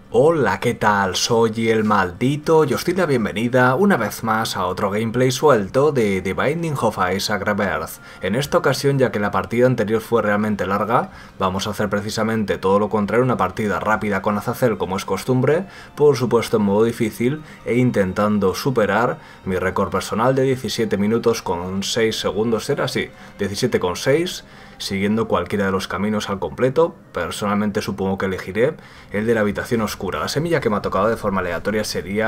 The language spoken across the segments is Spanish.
Hola, ¿qué tal? Soy el Maldito y os doy la bienvenida una vez más a otro gameplay suelto de The Binding of Isaac Rebirth. En esta ocasión, ya que la partida anterior fue realmente larga, vamos a hacer precisamente todo lo contrario, una partida rápida con Azazel como es costumbre, por supuesto en modo difícil e intentando superar mi récord personal de 17 minutos con 6 segundos, era así, 17,6, siguiendo cualquiera de los caminos al completo. Personalmente supongo que elegiré el de la habitación oscura. La semilla que me ha tocado de forma aleatoria sería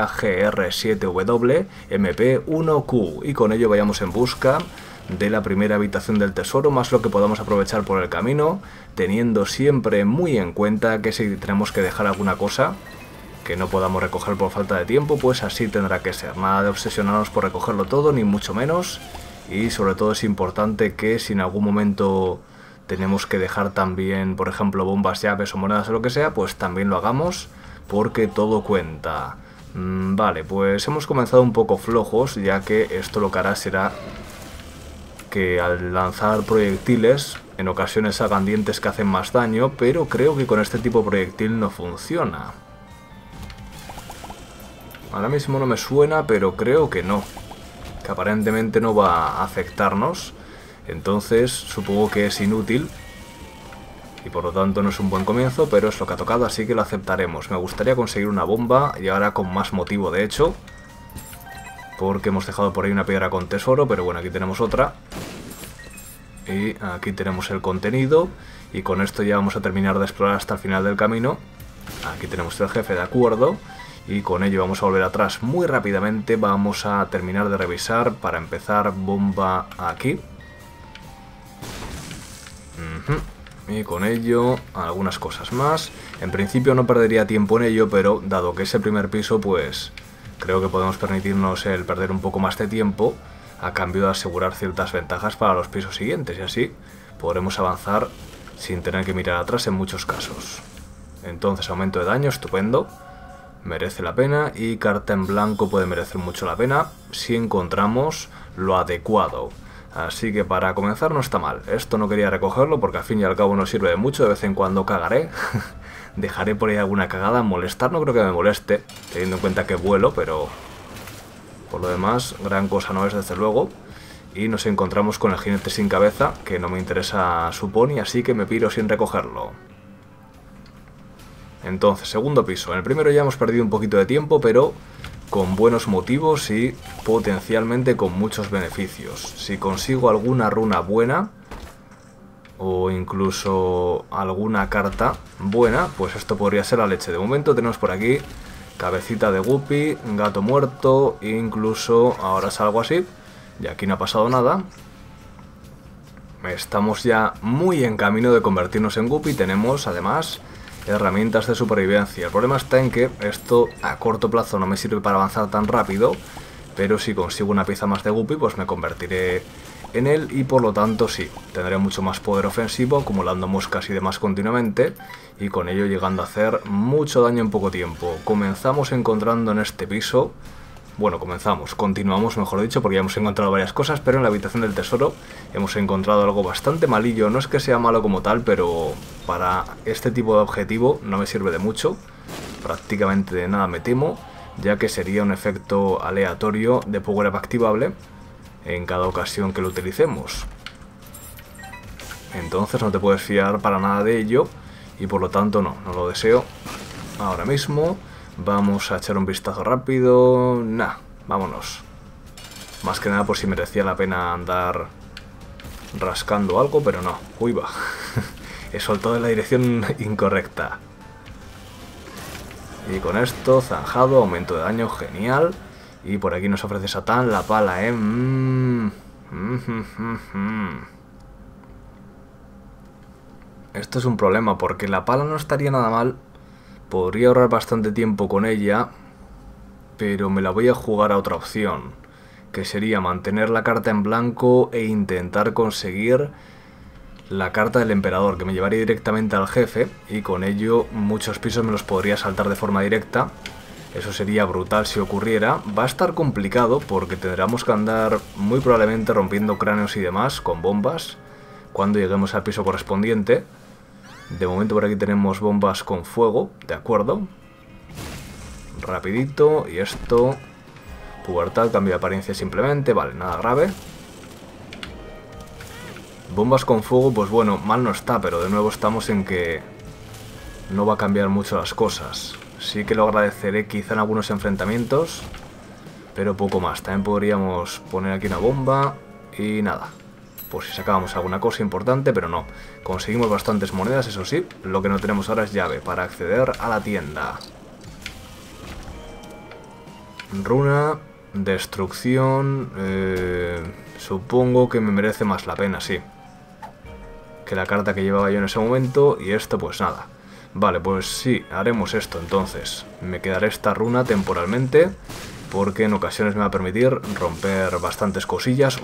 GR7W MP1Q y con ello vayamos en busca de la primera habitación del tesoro, más lo que podamos aprovechar por el camino, teniendo siempre muy en cuenta que si tenemos que dejar alguna cosa que no podamos recoger por falta de tiempo, pues así tendrá que ser. Nada de obsesionarnos por recogerlo todo, ni mucho menos. Y sobre todo es importante que si en algún momento tenemos que dejar también, por ejemplo, bombas, llaves o monedas o lo que sea, pues también lo hagamos porque todo cuenta. Vale, pues hemos comenzado un poco flojos, ya que esto lo que hará será que al lanzar proyectiles en ocasiones hagan dientes que hacen más daño, pero creo que con este tipo de proyectil no funciona. Ahora mismo no me suena, pero creo que no. Que aparentemente no va a afectarnos, entonces supongo que es inútil y por lo tanto no es un buen comienzo, pero es lo que ha tocado, así que lo aceptaremos. Me gustaría conseguir una bomba y ahora con más motivo de hecho, porque hemos dejado por ahí una piedra con tesoro, pero bueno, aquí tenemos otra y aquí tenemos el contenido y con esto ya vamos a terminar de explorar hasta el final del camino. Aquí tenemos el jefe, de acuerdo. Y con ello vamos a volver atrás muy rápidamente, vamos a terminar de revisar para empezar bomba aquí. Y con ello algunas cosas más. En principio no perdería tiempo en ello, pero dado que es el primer piso, pues creo que podemos permitirnos el perder un poco más de tiempo a cambio de asegurar ciertas ventajas para los pisos siguientes y así podremos avanzar sin tener que mirar atrás en muchos casos. Entonces aumento de daño, estupendo. Merece la pena y carta en blanco puede merecer mucho la pena si encontramos lo adecuado. Así que para comenzar no está mal. Esto no quería recogerlo porque al fin y al cabo no sirve de mucho. De vez en cuando cagaré. Dejaré por ahí alguna cagada. Molestar no creo que me moleste, teniendo en cuenta que vuelo, pero por lo demás gran cosa no es desde luego. Y nos encontramos con el jinete sin cabeza, que no me interesa su pony, así que me piro sin recogerlo. Entonces, segundo piso. En el primero ya hemos perdido un poquito de tiempo, pero con buenos motivos y potencialmente con muchos beneficios. Si consigo alguna runa buena o incluso alguna carta buena, pues esto podría ser la leche. De momento tenemos por aquí cabecita de guppy, gato muerto, incluso ahora es algo así. Y aquí no ha pasado nada. Estamos ya muy en camino de convertirnos en guppy. Tenemos además herramientas de supervivencia. El problema está en que esto a corto plazo no me sirve para avanzar tan rápido, pero si consigo una pieza más de guppy pues me convertiré en él y por lo tanto sí, tendré mucho más poder ofensivo, acumulando moscas y demás continuamente y con ello llegando a hacer mucho daño en poco tiempo. Comenzamos encontrando en este piso, bueno, continuamos mejor dicho, porque ya hemos encontrado varias cosas, pero en la habitación del tesoro hemos encontrado algo bastante malillo. No es que sea malo como tal, pero para este tipo de objetivo no me sirve de mucho. Prácticamente de nada me temo, ya que sería un efecto aleatorio de power up activable en cada ocasión que lo utilicemos. Entonces no te puedes fiar para nada de ello y por lo tanto no lo deseo ahora mismo. Vamos a echar un vistazo rápido. Nah, vámonos. Más que nada por si merecía la pena andar rascando algo, pero no. Uy, va. He soltado en la dirección incorrecta. Y con esto, zanjado, aumento de daño, genial. Y por aquí nos ofrece Satán la pala, Esto es un problema, porque la pala no estaría nada mal. Podría ahorrar bastante tiempo con ella, pero me la voy a jugar a otra opción, que sería mantener la carta en blanco e intentar conseguir la carta del emperador, que me llevaría directamente al jefe y con ello muchos pisos me los podría saltar de forma directa. Eso sería brutal si ocurriera. Va a estar complicado porque tendremos que andar muy probablemente rompiendo cráneos y demás con bombas cuando lleguemos al piso correspondiente. De momento por aquí tenemos bombas con fuego, de acuerdo. rapidito. Y esto... Pubertad, cambio de apariencia simplemente. Vale, nada grave. Bombas con fuego, pues bueno, mal no está, pero de nuevo estamos en que no va a cambiar mucho las cosas. Sí que lo agradeceré quizá en algunos enfrentamientos, pero poco más. También podríamos poner aquí una bomba y nada. Pues si sacábamos alguna cosa importante, pero no. Conseguimos bastantes monedas, eso sí. Lo que no tenemos ahora es llave para acceder a la tienda. Runa, destrucción... supongo que me merece más la pena, sí, que la carta que llevaba yo en ese momento. Y esto pues nada. Vale, pues sí, haremos esto entonces. Me quedaré esta runa temporalmente, porque en ocasiones me va a permitir romper bastantes cosillas.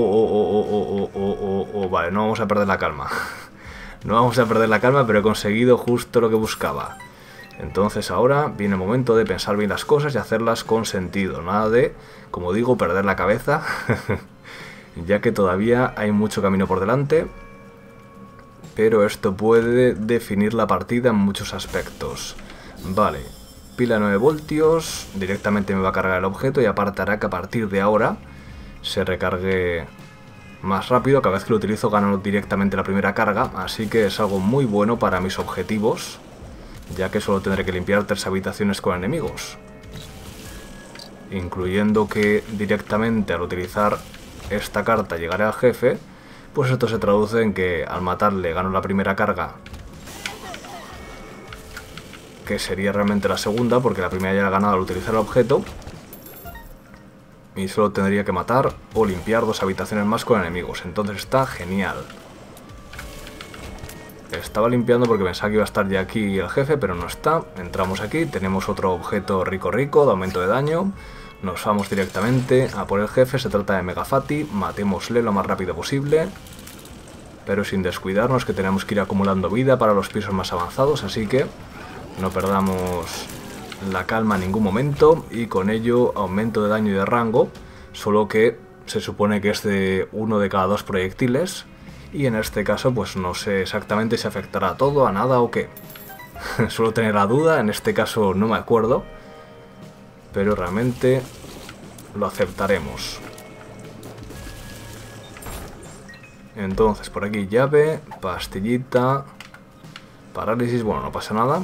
Vale, no vamos a perder la calma. No vamos a perder la calma, pero he conseguido justo lo que buscaba. Entonces ahora viene el momento de pensar bien las cosas y hacerlas con sentido. Nada de, como digo, perder la cabeza, ya que todavía hay mucho camino por delante. Pero esto puede definir la partida en muchos aspectos. Vale, pila 9 voltios, directamente me va a cargar el objeto y aparte hará que a partir de ahora se recargue más rápido. Cada vez que lo utilizo gano directamente la primera carga, así que es algo muy bueno para mis objetivos, ya que solo tendré que limpiar 3 habitaciones con enemigos. Incluyendo que directamente al utilizar esta carta llegaré al jefe. Pues esto se traduce en que al matarle gano la primera carga, que sería realmente la segunda, porque la primera ya la he ganado al utilizar el objeto. Y solo tendría que matar o limpiar 2 habitaciones más con enemigos. Entonces está genial. Estaba limpiando porque pensaba que iba a estar ya aquí el jefe, pero no está. Entramos aquí, tenemos otro objeto rico de aumento de daño. Nos vamos directamente a por el jefe, se trata de Megafati, matémosle lo más rápido posible, pero sin descuidarnos que tenemos que ir acumulando vida para los pisos más avanzados, así que no perdamos la calma en ningún momento. Y con ello aumento de daño y de rango, solo que se supone que es de 1 de cada 2 proyectiles, y en este caso pues no sé exactamente si afectará a todo, a nada o qué. Suelo tener la duda, en este caso no me acuerdo, pero realmente lo aceptaremos. Entonces por aquí llave, pastillita, parálisis, bueno, no pasa nada.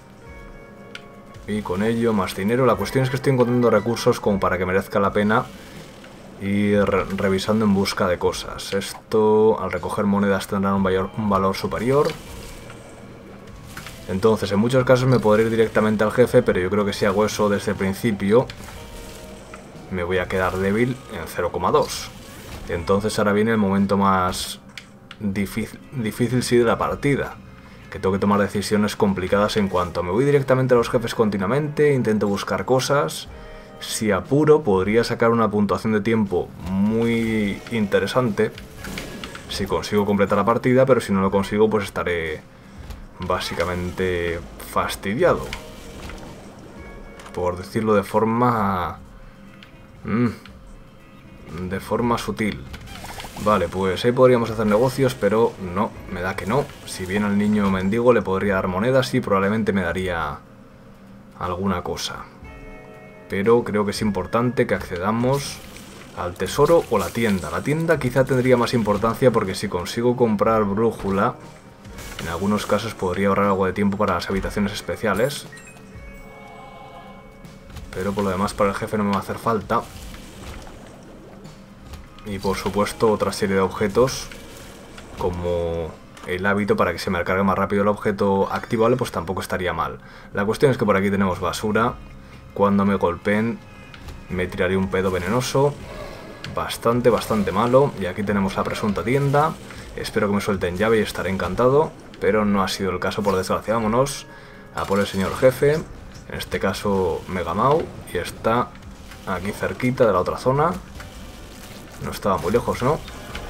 Y con ello más dinero. La cuestión es que estoy encontrando recursos como para que merezca la pena ir revisando en busca de cosas. Esto, al recoger monedas tendrán un valor superior. Entonces, en muchos casos me podré ir directamente al jefe, pero yo creo que si hago eso desde el principio, me voy a quedar débil en 0,2. Entonces ahora viene el momento más difícil sí de la partida, que tengo que tomar decisiones complicadas en cuanto me voy directamente a los jefes continuamente, intento buscar cosas. Si apuro, podría sacar una puntuación de tiempo muy interesante si consigo completar la partida, pero si no lo consigo, pues estaré básicamente fastidiado, por decirlo de forma sutil. Vale, pues ahí podríamos hacer negocios, pero no, me da que no. Si bien al niño mendigo le podría dar monedas y probablemente me daría alguna cosa, pero creo que es importante que accedamos al tesoro o la tienda. La tienda quizá tendría más importancia, porque si consigo comprar brújula, en algunos casos podría ahorrar algo de tiempo para las habitaciones especiales. Pero por lo demás para el jefe no me va a hacer falta. Y por supuesto otra serie de objetos, como el hábito para que se me recargue más rápido el objeto activable, pues tampoco estaría mal. La cuestión es que por aquí tenemos basura. Cuando me golpeen me tiraré un pedo venenoso. Bastante malo. Y aquí tenemos la presunta tienda. Espero que me suelten llave y estaré encantado, pero no ha sido el caso, por desgracia. Vámonos a por el señor jefe, en este caso Megamau, y está aquí cerquita de la otra zona. No estaba muy lejos, ¿no?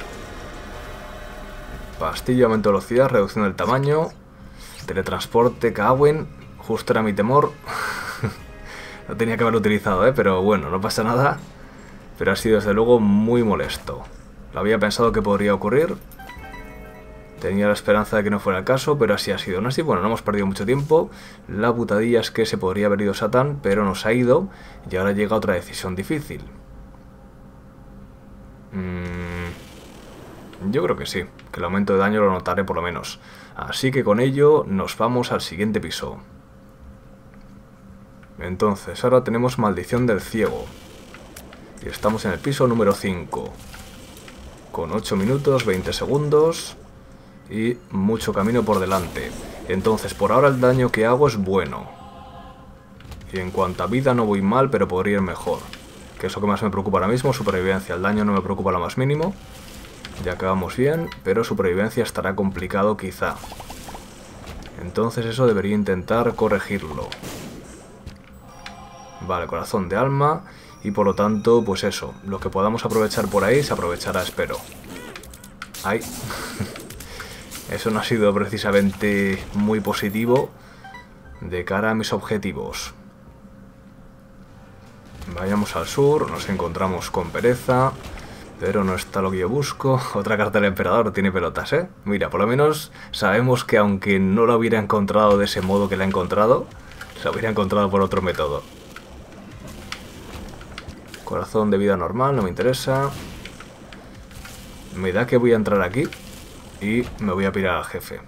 Pastilla, aumento de velocidad, reducción del tamaño, teletransporte, Kawen. Justo era mi temor. No tenía que haberlo utilizado, pero bueno, no pasa nada. Pero ha sido desde luego muy molesto. Lo había pensado que podría ocurrir, Tenía la esperanza de que no fuera el caso, pero así ha sido. No así, bueno, no hemos perdido mucho tiempo. La putadilla es que se podría haber ido Satán, pero nos ha ido. Y ahora llega otra decisión difícil. Yo creo que sí, que el aumento de daño lo notaré por lo menos. Así que con ello nos vamos al siguiente piso. Entonces, ahora tenemos Maldición del Ciego. Y estamos en el piso número 5. Con 8 minutos, 20 segundos... y mucho camino por delante. Entonces, por ahora el daño que hago es bueno. Y en cuanto a vida no voy mal, pero podría ir mejor. Que es lo que más me preocupa ahora mismo, supervivencia. El daño no me preocupa lo más mínimo. Ya acabamos bien, pero supervivencia estará complicado quizá. Entonces eso debería intentar corregirlo. Vale, corazón de alma. Y por lo tanto, pues eso. Lo que podamos aprovechar por ahí se aprovechará, espero. ¡Ay! Eso no ha sido precisamente muy positivo de cara a mis objetivos. Vayamos al sur, nos encontramos con pereza, pero no está lo que yo busco. Otra carta del emperador, tiene pelotas, ¿eh? Mira, por lo menos sabemos que aunque no la hubiera encontrado de ese modo que la he encontrado, la hubiera encontrado por otro método. Corazón de vida normal, no me interesa. Me da que voy a entrar aquí. Y me voy a pirar al jefe.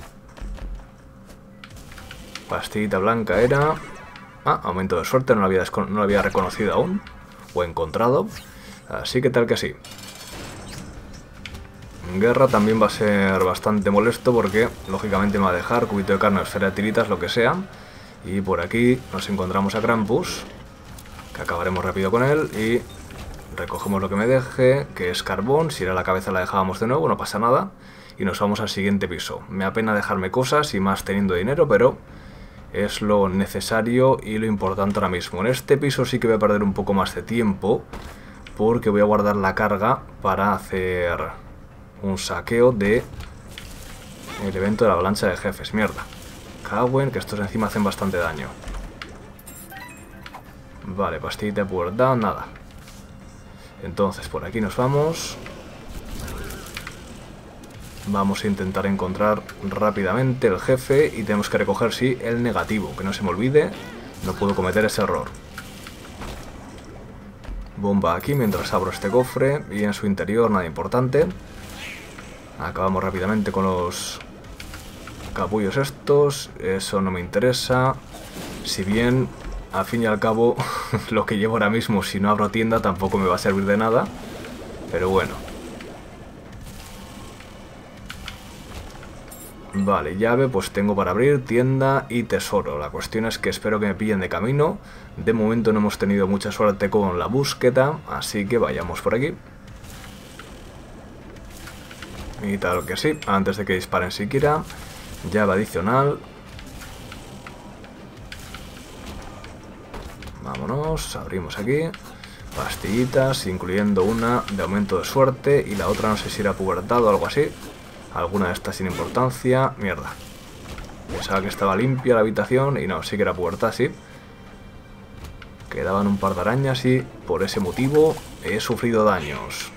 Pastillita blanca era... Ah, aumento de suerte, no lo había reconocido aún. O encontrado. Así que tal que sí. Guerra también va a ser bastante molesto porque, lógicamente, me va a dejar cubito de carne, esfera de tiritas, lo que sea. Y por aquí nos encontramos a Krampus, que acabaremos rápido con él. Y recogemos lo que me deje, que es carbón. Si era la cabeza la dejábamos de nuevo, no pasa nada. Y nos vamos al siguiente piso. Me apena dejarme cosas y más teniendo dinero, pero es lo necesario y lo importante ahora mismo. En este piso sí que voy a perder un poco más de tiempo, porque voy a guardar la carga para hacer un saqueo de el evento de la avalancha de jefes. Mierda. Cagüen, que estos encima hacen bastante daño. Vale, pastillita de pubertad, nada. Entonces por aquí nos vamos. Vamos a intentar encontrar rápidamente el jefe y tenemos que recoger, sí, el negativo. Que no se me olvide, no puedo cometer ese error. Bomba aquí mientras abro este cofre y en su interior nada importante. Acabamos rápidamente con los capullos estos, eso no me interesa. Si bien, al fin y al cabo, lo que llevo ahora mismo, si no abro tienda, tampoco me va a servir de nada. Pero bueno. Vale, llave, pues tengo para abrir tienda y tesoro. La cuestión es que espero que me pillen de camino. De momento no hemos tenido mucha suerte con la búsqueda, así que vayamos por aquí. Y tal que sí, antes de que disparen siquiera. Llave adicional. Vámonos, abrimos aquí. Pastillitas, incluyendo una de aumento de suerte y la otra no sé si era pubertad o algo así. Alguna de estas sin importancia. Mierda. Pensaba que estaba limpia la habitación y no, sí que era pubertad, sí. Quedaban un par de arañas y por ese motivo he sufrido daños.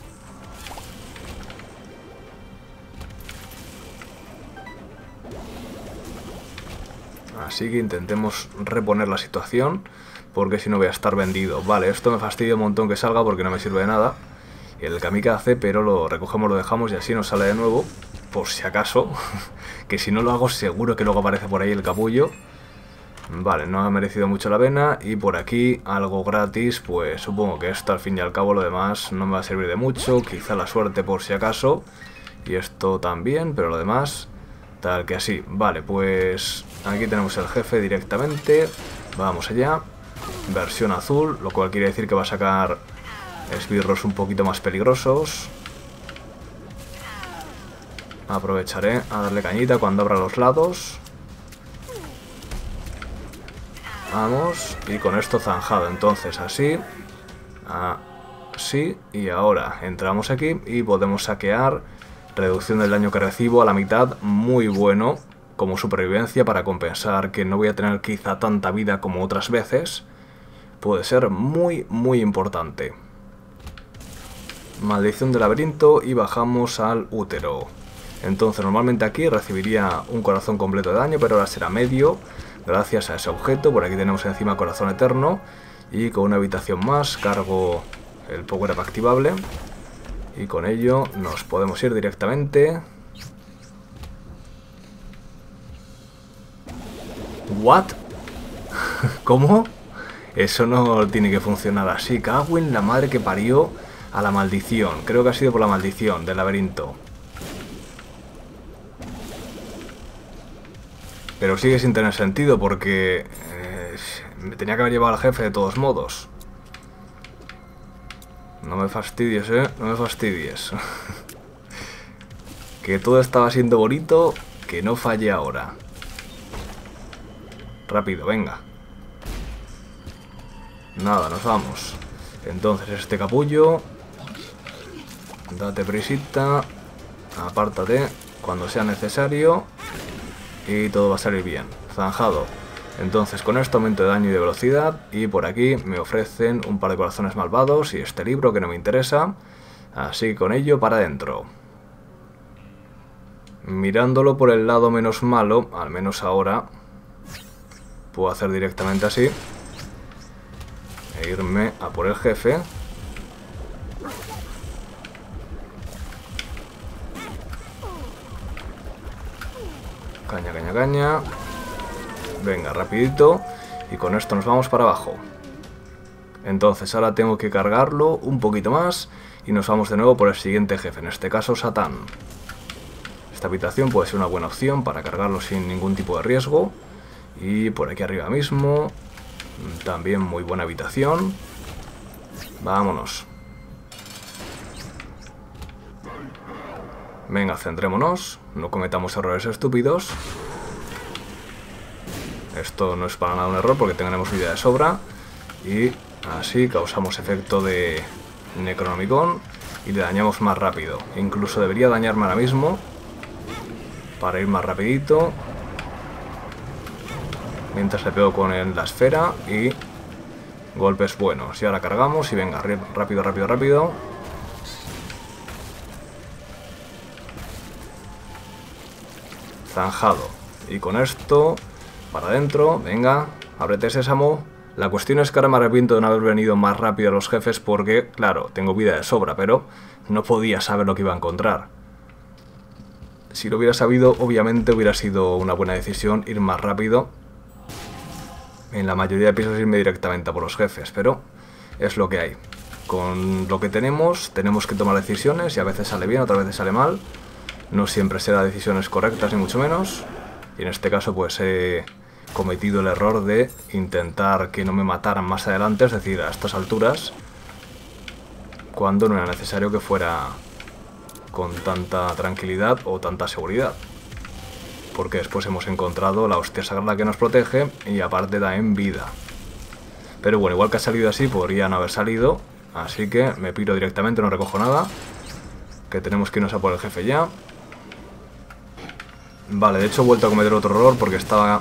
Así que intentemos reponer la situación, porque si no voy a estar vendido. Vale, esto me fastidia un montón que salga porque no me sirve de nada. El kamikaze, pero lo recogemos, lo dejamos y así nos sale de nuevo, por si acaso. Que si no lo hago seguro que luego aparece por ahí el capullo. Vale, no ha merecido mucho la pena. Y por aquí algo gratis, pues supongo que esto al fin y al cabo, lo demás no me va a servir de mucho. Quizá la suerte por si acaso. Y esto también, pero lo demás tal que así. Vale, pues aquí tenemos el jefe directamente. Vamos allá. Versión azul, lo cual quiere decir que va a sacar esbirros un poquito más peligrosos. Aprovecharé a darle cañita cuando abra los lados. Vamos, y con esto zanjado. Entonces así, así, y ahora entramos aquí y podemos saquear. Reducción del daño que recibo a la mitad, muy bueno como supervivencia para compensar que no voy a tener quizá tanta vida como otras veces. Puede ser muy, muy importante. Maldición del laberinto y bajamos al útero. Entonces normalmente aquí recibiría un corazón completo de daño, pero ahora será medio, gracias a ese objeto. Por aquí tenemos encima corazón eterno, y con una habitación más cargo el power up activable, y con ello nos podemos ir directamente. ¿What? ¿Cómo? Eso no tiene que funcionar así. Cago en la madre que parió a la maldición. Creo que ha sido por la maldición del laberinto. Pero sigue sin tener sentido porque me tenía que haber llevado al jefe de todos modos. No me fastidies, no me fastidies. Que todo estaba siendo bonito, que no falle ahora. Rápido, venga. Nada, nos vamos. Entonces este capullo, date prisita, apártate cuando sea necesario y todo va a salir bien. Zanjado. Entonces con esto aumento de daño y de velocidad, y por aquí me ofrecen un par de corazones malvados y este libro que no me interesa, así que con ello para adentro. Mirándolo por el lado menos malo, al menos ahora, puedo hacer directamente así e irme a por el jefe. Caña, caña, caña. Venga, rapidito. Y con esto nos vamos para abajo. Entonces ahora tengo que cargarlo un poquito más y nos vamos de nuevo por el siguiente jefe, en este caso Satán. Esta habitación puede ser una buena opción para cargarlo sin ningún tipo de riesgo. Y por aquí arriba mismo también muy buena habitación. Vámonos. Venga, centrémonos, no cometamos errores estúpidos. Esto no es para nada un error porque tenemos vida de sobra. Y así causamos efecto de Necronomicon y le dañamos más rápido. Incluso debería dañarme ahora mismo para ir más rapidito. Mientras le pego con la esfera y golpes buenos. Y ahora cargamos y venga, rápido, rápido, rápido. Zanjado. Y con esto, para adentro, venga, ábrete sésamo. La cuestión es que ahora me arrepiento de no haber venido más rápido a los jefes porque, claro, tengo vida de sobra, pero no podía saber lo que iba a encontrar. Si lo hubiera sabido, obviamente hubiera sido una buena decisión ir más rápido. En la mayoría de pisos irme directamente a por los jefes, pero es lo que hay. Con lo que tenemos que tomar decisiones y a veces sale bien, otras veces sale mal. No siempre será decisiones correctas ni mucho menos. Y en este caso pues he cometido el error de intentar que no me mataran más adelante, es decir, a estas alturas, cuando no era necesario que fuera con tanta tranquilidad o tanta seguridad. Porque después hemos encontrado la hostia sagrada que nos protege y aparte da en vida. Pero bueno, igual que ha salido así, podría no haber salido. Así que me piro directamente, no recojo nada. Que tenemos que irnos a por el jefe ya. Vale, de hecho he vuelto a cometer otro error porque estaba...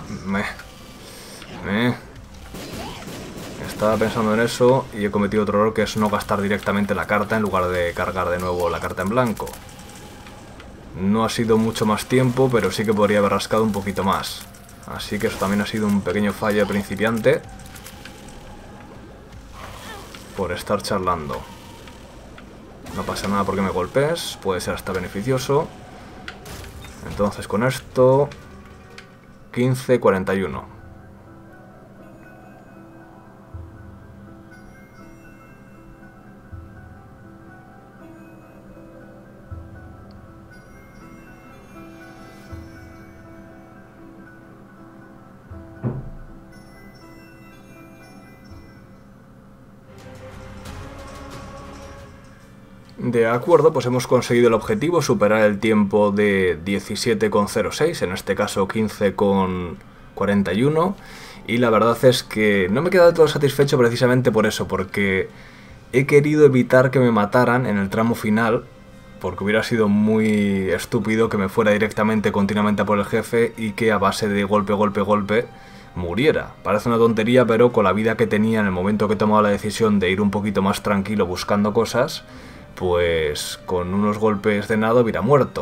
Estaba pensando en eso y he cometido otro error, que es no gastar directamente la carta en lugar de cargar de nuevo la carta en blanco. No ha sido mucho más tiempo, pero sí que podría haber rascado un poquito más. Así que eso también ha sido un pequeño fallo de principiante por estar charlando. No pasa nada porque me golpees, puede ser hasta beneficioso. Entonces con esto 15-41. De acuerdo, pues hemos conseguido el objetivo, superar el tiempo de 17,06, en este caso 15,41, y la verdad es que no me he quedado del todo satisfecho precisamente por eso, porque he querido evitar que me mataran en el tramo final, porque hubiera sido muy estúpido que me fuera directamente continuamente a por el jefe y que a base de golpe, golpe, golpe muriera. Parece una tontería, pero con la vida que tenía en el momento que he tomado la decisión de ir un poquito más tranquilo buscando cosas, pues con unos golpes de nada hubiera muerto.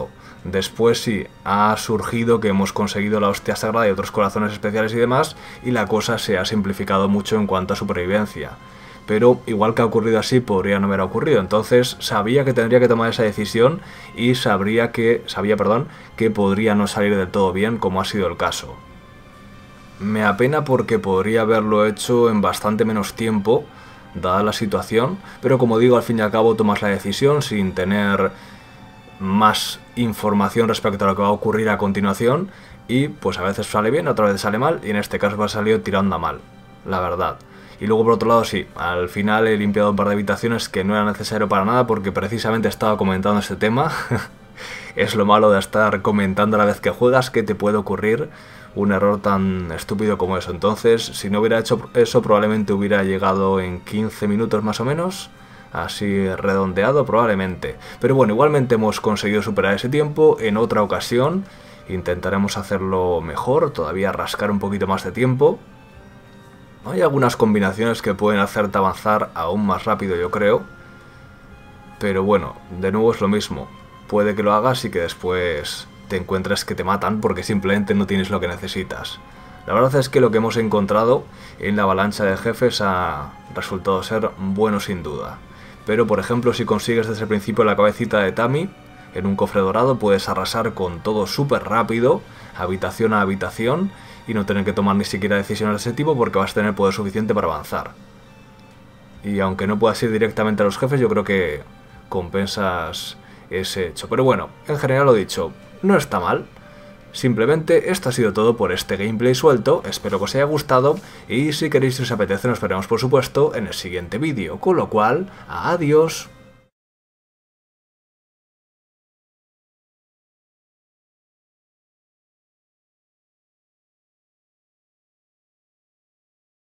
Después sí, ha surgido que hemos conseguido la hostia sagrada y otros corazones especiales y demás, y la cosa se ha simplificado mucho en cuanto a supervivencia. Pero igual que ha ocurrido así, podría no haber ocurrido. Entonces sabía que tendría que tomar esa decisión y sabía, que podría no salir del todo bien, como ha sido el caso. Me apena porque podría haberlo hecho en bastante menos tiempo, dada la situación, pero como digo, al fin y al cabo tomas la decisión sin tener más información respecto a lo que va a ocurrir a continuación, y pues a veces sale bien, otras veces sale mal, y en este caso me ha salido tirando a mal, la verdad. Y luego por otro lado sí, al final he limpiado un par de habitaciones que no era necesario para nada porque precisamente estaba comentando este tema. Es lo malo de estar comentando a la vez que juegas, que te puede ocurrir un error tan estúpido como eso. Entonces, si no hubiera hecho eso, probablemente hubiera llegado en 15 minutos más o menos, así redondeado probablemente. Pero bueno, igualmente hemos conseguido superar ese tiempo. En otra ocasión intentaremos hacerlo mejor, todavía rascar un poquito más de tiempo. Hay algunas combinaciones que pueden hacerte avanzar aún más rápido, yo creo. Pero bueno, de nuevo es lo mismo. Puede que lo hagas y que después te encuentres que te matan porque simplemente no tienes lo que necesitas. La verdad es que lo que hemos encontrado en la avalancha de jefes ha resultado ser bueno sin duda. Pero por ejemplo, si consigues desde el principio la cabecita de Tammy en un cofre dorado, puedes arrasar con todo súper rápido, habitación a habitación, y no tener que tomar ni siquiera decisiones de ese tipo porque vas a tener poder suficiente para avanzar. Y aunque no puedas ir directamente a los jefes, yo creo que compensas ese hecho. Pero bueno, en general lo dicho, no está mal. Simplemente esto ha sido todo por este gameplay suelto, espero que os haya gustado y si queréis, si os apetece, nos veremos por supuesto en el siguiente vídeo, con lo cual, adiós.